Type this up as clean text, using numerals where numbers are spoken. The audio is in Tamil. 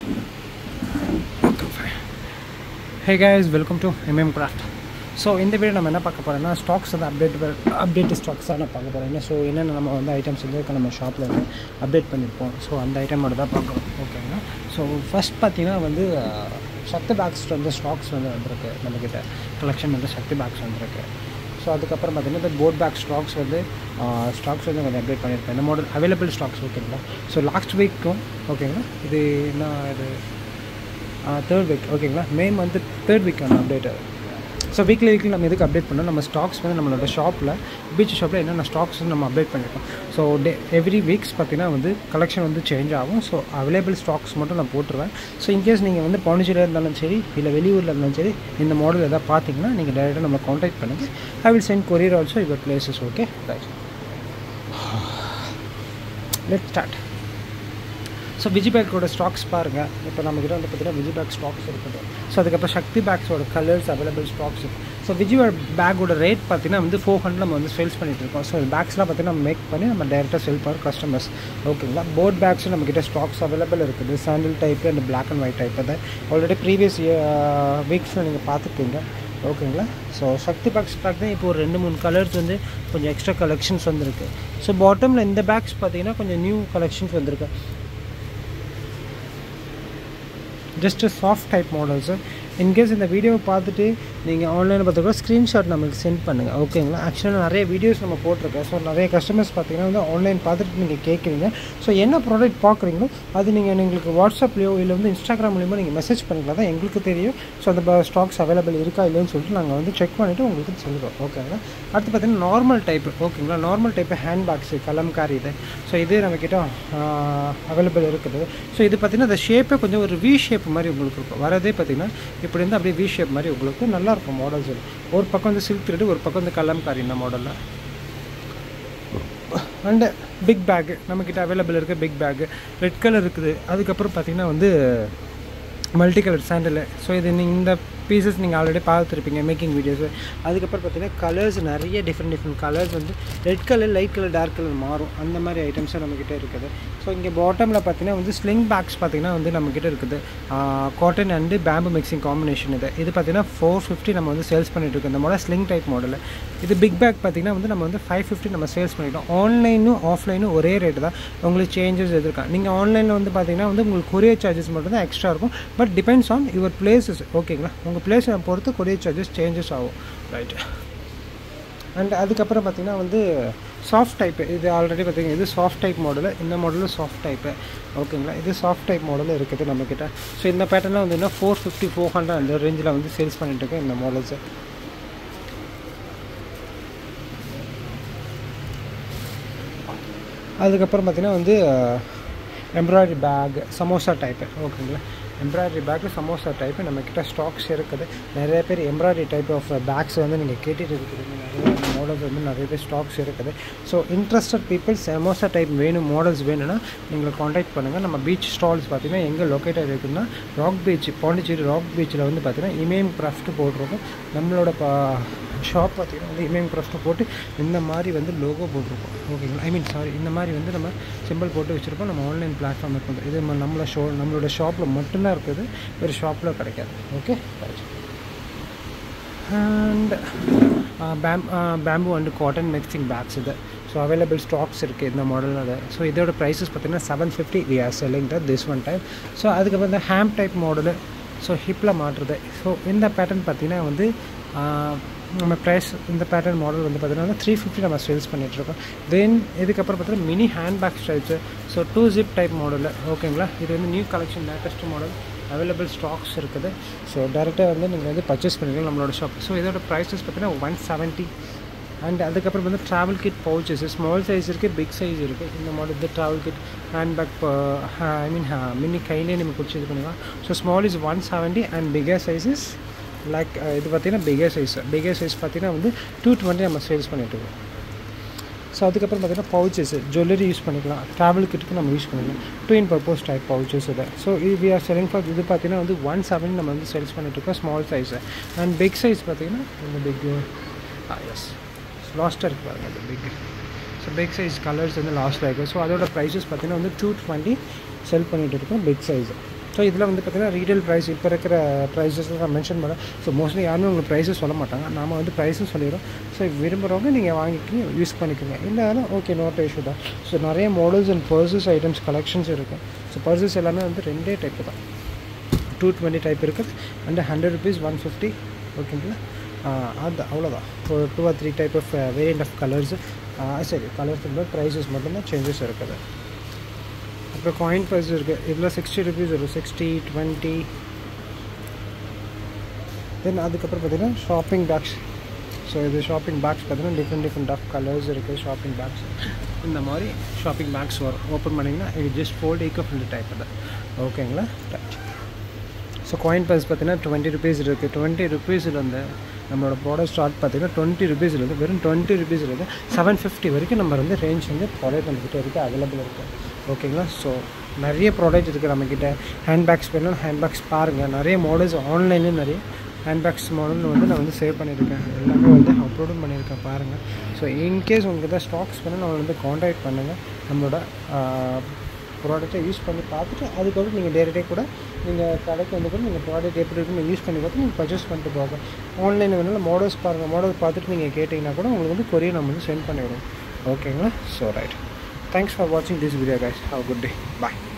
Hey guys, welcome to IMAYAMCRAFTS. So in the video நம்ம என்ன பார்க்க போறோம்னா ஸ்டாக்ஸ் வந்து அப்டேட் ஸ்டாக்ஸ் தான் பார்க்க போறோம். ஸோ என்னென்ன நம்ம வந்து ஐட்டம்ஸ் வந்து நம்ம ஷாப்பில் வந்து அப்டேட் பண்ணியிருப்போம். ஸோ அந்த ஐட்டமோட தான் பார்க்குறோம். ஓகேங்களா. ஸோ ஃபஸ்ட் பார்த்தீங்கன்னா வந்து சக்தி பேக்ஸ் வந்து ஸ்டாக்ஸ் வந்து வந்திருக்கு நம்மக்கிட்ட. கலெக்ஷன் வந்து சக்தி பேக்ஸ் வந்திருக்கு. ஸோ அதுக்கப்புறம் பார்த்தீங்கன்னா இந்த போட் பேக் ஸ்டாக்ஸ் வந்து கொஞ்சம் அப்டேட் பண்ணியிருப்பேன். இந்த மாடல் அவைலபிள் ஸ்டாக்ஸ் ஓகேங்களா. ஸோ லாஸ்ட் வீக்கும் ஓகேங்களா. இது என்ன இது தேர்ட் வீக் ஓகேங்களா. மே மந்த் தேர்ட் வீக்கான அப்டேட்டு. ஸோ வீக்லி நம்ம எதுக்கு அப்டேட் பண்ணோம், நம்ம ஸ்டாக்ஸ் வந்து நம்மளோட ஷாப்பில் பீச் ஷாப்பில் என்னென்ன ஸ்டாக்ஸ் வந்து நம்ம அப்டேட் பண்ணியிருக்கோம். ஸோ எவ்ரி வீக்ஸ் பார்த்திங்கன்னா வந்து கலெக்ஷன் வந்து சேஞ்ச் ஆகும். ஸோ அவைலபிள் ஸ்டாக்ஸ் மட்டும் நான் போட்டுருவேன். ஸோ இன்கேஸ் நீங்கள் வந்து பாண்டிச்சேரியில் இருந்தாலும் சரி இல்லை வெளியூரில் இருந்தாலும் சரி இந்த மாடல் எதாவது பார்த்தீங்கன்னா நீங்கள் டேரெக்டாக நம்ம காண்டாக்ட் பண்ணுங்கள். I will send courier also your places. Okay right, let's start. So Viji பேக்கோட ஸ்டாக்ஸ் பாருங்கள். இப்போ நம்மக்கிட்ட வந்து பார்த்திங்கன்னா விஜி பேக் ஸ்டாக்ஸ் இருக்குது. ஸோ அதுக்கப்புறம் சக்தி பேக்ஸோட கலர்ஸ் அவைலபிள் ஸ்டாக்ஸ் இருக்குது. ஸோ விஜி பேக்கோட ரேட் பார்த்திங்கன்னா வந்து 400 நம்ம வந்து சேல்ஸ் பண்ணிகிட்டு இருக்கோம். ஸோ பேக்ஸ்லாம் பார்த்திங்கன்னா நம்ம மேக் பண்ணி நம்ம டேரெக்டாக செல் பண்ணுற கஸ்டமர்ஸ் ஓகேங்களா. போட் பேக்ஸும் நம்மக்கிட்ட ஸ்டாக்ஸ் அவைலபிள் இருக்குது. Sandal type and black and white type தான் ஆல்ரெடி ப்ரீவியஸ் வீக்ஸில் நீங்கள் பார்த்துருப்பீங்க ஓகேங்களா. ஸோ சக்தி பேக்ஸ் தான் இப்போ ஒரு 2-3 கலர்ஸ் வந்து கொஞ்சம் எக்ஸ்ட்ரா கலெக்ஷன்ஸ் வந்துருக்கு. ஸோ பாட்டமில் இந்த பேக்ஸ் பார்த்திங்கன்னா கொஞ்சம் நியூ கலெக்ஷன்ஸ் வந்திருக்கு. Just soft type models. In case இந்த வீடியோவை பார்த்துட்டு நீங்கள் ஆன்லைனில் பார்த்துக்கூட ஸ்க்ரீன்ஷாட் நம்மளுக்கு சென்ட் பண்ணுங்கள் ஓகேங்களா. ஆக்சுவலாக நிறைய வீடியோஸ் நம்ம போட்டிருக்கேன். ஸோ நிறைய கஸ்டமர்ஸ் பார்த்தீங்கன்னா வந்து ஆன்லைன் பார்த்துட்டு நீங்கள் கேட்குறீங்க. ஸோ என்ன ப்ராடக்ட் பார்க்குறீங்களோ அது நீங்கள் எங்களுக்கு வாட்ஸ்அப்லேயோ இல்லை வந்து இன்ஸ்டாகிராம் மூலியமாக நீங்கள் மெசேஜ் பண்ணிக்கலாம். தான் எங்களுக்கு தெரியும். ஸோ அந்த ஸ்டாக்ஸ் அவைலபிள் இருக்கா இல்லைன்னு சொல்லிட்டு நாங்கள் வந்து செக் பண்ணிவிட்டு உங்களுக்கு சொல்லுவோம் ஓகேங்களா. அடுத்து பார்த்தீங்கன்னா நார்மல் டைப்பு ஓகேங்களா. Normal type hand bags kalamkari இது. ஸோ இது நம்மக்கிட்ட அவைலபிள் இருக்குது. ஸோ இது பார்த்திங்கன்னா அந்த ஷேப்பே கொஞ்சம் ஒரு வி ஷேப் மாதிரி உங்களுக்கு இருக்கும். வரதே பார்த்திங்கன்னா இப்படி வந்து அப்படியே வி ஷேப் மாதிரி உங்களுக்கு நல்லாயிருக்கும் மாடல்ஸ். ஒரு பக்கம் வந்து சில்க் த்ரெட், ஒரு பக்கம் வந்து கலம்காரி இந்த மாடலில். அண்டு பிக் பேக்கு நம்மக்கிட்ட அவைலபிள் இருக்குது. பிக் பேக்கு ரெட் கலர் இருக்குது. அதுக்கப்புறம் பார்த்திங்கன்னா வந்து மல்டி கலர் சாண்டலு. ஸோ இது நீங்கள் இந்த பீசஸ் நீங்கள் ஆல்ரெடி பார்த்துருப்பீங்க மேக்கிங் வீடியோஸு. அதுக்கப்புறம் பார்த்திங்கன்னா கலர்ஸ் நிறைய டிஃப்ரெண்ட் கலர்ஸ் வந்து red colour, light colour, dark colour மாறும். அந்த மாதிரி ஐட்டம்ஸும் நம்மக்கிட்ட இருக்குது. ஸோ இங்கே பாட்டமில் பார்த்திங்கன்னா வந்து ஸ்லிங் பேக்ஸ் பார்த்திங்கன்னா வந்து நம்மக்கிட்ட இருக்குது. Cotton and bamboo mixing combination இது பார்த்திங்கன்னா 450 நம்ம வந்து சேல்ஸ் பண்ணிகிட்ருக்கோம். இந்த மாடல் ஸ்லிங் டைப் மாடல். இது பிக் பேக் பார்த்திங்கன்னா வந்து நம்ம வந்து 550 நம்ம சேல்ஸ் பண்ணிட்டோம். ஆன்லைனும் ஆஃப்லைனும் ஒரே ரேட்டு தான். உங்களுக்கு சேஞ்சஸ் எதிர்க்கா. நீங்கள் ஆன்லைனில் வந்து பார்த்திங்கன்னா வந்து உங்களுக்கு கொரியர் சார்ஜஸ் மட்டும் தான் எக்ஸ்ட்ரா இருக்கும். But depends on your places ஓகேங்களா. உங்கள் பிளேஸை பொறுத்து கொரியர் சார்ஜஸ் சேஞ்சஸ் ஆகும் ரைட். அண்ட் அதுக்கப்புறம் பார்த்திங்கன்னா வந்து சாஃப்ட் டைப்பு. இது ஆல்ரெடி பார்த்திங்கன்னா இது சாஃப்ட் டைப் மாடலு. இந்த மாடலும் சாஃப்ட் டைப்பு ஓகேங்களா. இது சாஃப்ட் டைப் மாடலும் இருக்குது நம்மக்கிட்ட. ஸோ இந்த பேட்டர்லாம் வந்து 450 400 அந்த ரேஞ்சில் வந்து சேல்ஸ் பண்ணிட்டுருக்கேன் இந்த மாடல்ஸு. அதுக்கப்புறம் பார்த்திங்கன்னா வந்து எம்ப்ராய்டரி பேக் சமோசா டைப்பு ஓகேங்களா. எம்ப்ராய்டரி பேக்கு சமோசா டைப்பு நம்மக்கிட்ட ஸ்டாக்ஸ் இருக்குது. நிறைய பேர் எம்ப்ராய்டரி டைப் ஆஃப் பேக்ஸ் வந்து நீங்கள் கேட்டுட்டு இருக்கிறீங்க. நிறைய மாடல்ஸ் வந்து நிறைய பேர் ஸ்டாக்ஸ் இருக்குது. So interested people samosa type வேணும், மாடல்ஸ் வேணும்னா எங்களை காண்டாக்ட் பண்ணுங்கள். நம்ம பீச் ஸ்டால்ஸ் பார்த்திங்கன்னா எங்கே லொக்கேட்டட் இருக்குதுன்னா ராக் பீச், பாண்டிச்சேரி ராக் பீச்சில் வந்து பார்த்திங்கன்னா IMAYAMCRAFTS போட்டிருக்கோம். நம்மளோட ஷாப் பார்த்திங்கன்னா வந்து IMAYAMCRAFTS போட்டு இந்த மாதிரி வந்து லோகோ போட்டிருக்கோம் ஓகேங்களா. இந்த மாதிரி வந்து நம்ம சிம்பிள் போட்டு வச்சுருக்கோம். நம்ம ஆன்லைன் பிளாட்ஃபார்ம் இருக்குது. இது நம்மளோட ஷாப்பில் மட்டும்தான் இருக்குது, வேறு ஷாப்பில் கிடைக்காது okay. And bamboo and cotton mixing bags இது. ஸோ அவைலபிள் ஸ்டாக்ஸ் இருக்குது இந்த மாடல் அது. ஸோ இதோட ப்ரைஸஸ் பார்த்திங்கன்னா 750 we are selling that this one time. So அதுக்கப்புறம் இந்த ஹேம் டைப் மாடலு. ஸோ ஹிப்பில் மாட்டுறது. ஸோ இந்த பேட்டர்ன் பார்த்திங்கன்னா வந்து நம்ம ப்ரைஸ் இந்த பேட்டர்ன் மாடல் வந்து பார்த்திங்கன்னா 350 நம்ம சேல்ஸ் பண்ணிகிட்ருக்கோம். தென் இதுக்கப்புறம் பார்த்தீங்கன்னா mini hand bag styles. So 2 zip type model ஓகேங்களா. இது வந்து new collection latest model available stocks இருக்குது. ஸோ டேரெக்டாக வந்து நீங்கள் வந்து பர்ச்சேஸ் பண்ணிக்கலாம் நம்மளோட ஷாப். ஸோ இதோட ப்ரைஸஸ் பார்த்திங்கன்னா 170. அண்ட் அதுக்கப்புறம் வந்து travel kit pouches small size இருக்குது, பிக் சைஸ் இருக்குது. இந்த மாடல் இது travel kit hand bag mini கையிலே நம்ம பிடிச்சி இது பண்ணிக்கலாம். So small is 170 and bigger sizes like இது பார்த்திங்கன்னா பிகர் சைஸ் பார்த்திங்கன்னா வந்து 220 நம்ம சேல்ஸ் பண்ணிட்டுருக்கோம். ஸோ அதுக்கப்புறம் பார்த்திங்கன்னா பவுச்சஸ் ஜுவல்லரி யூஸ் பண்ணிக்கலாம். ட்ராவல் கிட்டுக்கு நம்ம யூஸ் பண்ணிக்கலாம். 2 in purpose டைப் பவுச்சஸ் இது. So we are selling for இது பார்த்திங்கன்னா வந்து 170 நம்ம வந்து சேல்ஸ் பண்ணிட்டுருக்கோம் small size. And big size பார்த்திங்கன்னா இந்த பிக் எஸ் லாஸ்ட்டாக இருக்குது பாருங்கள் அந்த big. So big size colours வந்து லாஸ்ட்டாக இருக்குது. ஸோ அதோட ப்ரைஸஸ் பார்த்திங்கன்னா வந்து 220 செல் பண்ணிகிட்டு இருக்கோம் பிக் சைஸு. ஸோ இதில் வந்து பார்த்திங்கன்னா ரீட்டைல் ப்ரைஸ் இப்போ இருக்கிற ப்ரைஸஸ் நான் மென்ஷன் பண்ணேன். ஸோ மோஸ்ட்லி யாருமே உங்களுக்கு ப்ரைஸஸ் சொல்ல மாட்டாங்க, நாம் வந்து ப்ரைஸும் சொல்லிடுறோம். ஸோ விரும்புகிறவங்க நீங்கள் வாங்கிக்கிங்க, யூஸ் பண்ணிக்கோங்க. இல்லைனாலும் ஓகே, நோட் இஷ்யூ தான். ஸோ நிறைய models and purses items collections இருக்குது. ஸோ பர்சஸ் எல்லாமே வந்து 2 டைப்பு தான். 220 டைப் இருக்குது அண்ட் 100 rupees 150. ஓகேங்களா, அது அவ்வளோதான். ஒரு 2 or 3 type of variant of colours. சரி, கலர்ஸ் இல்லை, ப்ரைஸஸ் மட்டும்தான் சேஞ்சஸ் இருக்குது. அப்புறம் காயின் ப்ரைஸ் இருக்குது. இதில் 60 rupees வரும், 60, 20. தென் அதுக்கப்புறம் பார்த்திங்கன்னா ஷாப்பிங் பேக்ஸ். ஸோ இது ஷாப்பிங் பேக்ஸ் பார்த்திங்கன்னா டிஃப்ரெண்ட் ஆஃப் கலர்ஸ் இருக்குது. ஷாப்பிங் பேக்ஸ் இந்த மாதிரி ஷாப்பிங் பேக்ஸ் வரும். ஓப்பன் பண்ணிங்கன்னா இது ஜஸ்ட் ஃபோல்ட் ஈக்கோ-ஃப்ரெண்ட்லி டைப் அது. ஓகேங்களா, ரைட். ஸோ காயின் ப்ரைஸ் பார்த்திங்கன்னா 20 rupees இருக்குது. 20 rupeesலேருந்து நம்மளோட ப்ராடக்ட் ஸ்டார்ட் பார்த்திங்கன்னா 20 rupeesலேருந்து வெறும் 20 rupeesலேருந்து 750 வரைக்கும் நம்ம வந்து ரேஞ்ச் வந்து ப்ராடக்ட் நம்மக்கிட்ட இருக்குது, அவைலபிள் இருக்குது. ஓகேங்களா, ஸோ நிறைய ப்ராடக்ட் இருக்குது நம்மக்கிட்ட. ஹேண்ட்பேக்ஸ் வேணும், ஹேண்ட்பேக்ஸ் பாருங்கள். நிறைய மாடல்ஸ் ஆன்லைன்லேயும் நிறைய ஹேண்ட்பேக்ஸ் மாடல் வந்து நான் வந்து சேவ் பண்ணியிருக்கேன், எல்லாமே வந்து அப்லோடும் பண்ணியிருக்கேன், பாருங்கள். ஸோ இன்கேஸ் உங்களுக்கு தான் ஸ்டாக்ஸ் வேணும், நம்ம வந்து காண்டாக்ட் பண்ணுங்கள். நம்மளோட ப்ராடக்ட்டை யூஸ் பண்ணி பார்த்துட்டு அதுக்கப்புறம் நீங்கள் டேரெக்டாக கூட நீங்கள் கடைக்கு வந்து கூட நீங்கள் ப்ராடக்ட் எப்படி இருக்குன்னு யூஸ் பண்ணி பார்த்து நீங்கள் பர்ச்சேஸ் பண்ணிட்டு போங்க. ஆன்லைனில் வேணாலும் மாடல்ஸ் பாருங்கள், மாடல் பார்த்துட்டு நீங்கள் கேட்டிங்கன்னா கூட உங்களுக்கு வந்து கொரியர் நம்ம வந்து சென்ட் பண்ணிவிடுவோம். ஓகேங்களா, so right. Thanks for watching this video guys. Have a good day. Bye.